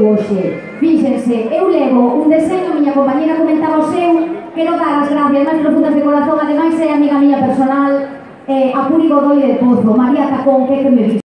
hoxe. Fíxense, eu levo un deseño, a miña compañera comentaba o seu, quero dar as gracias máis profundas de corazón, ademais é amiga miña personal, a Puri Godoy de Pozo, María Tacón, que me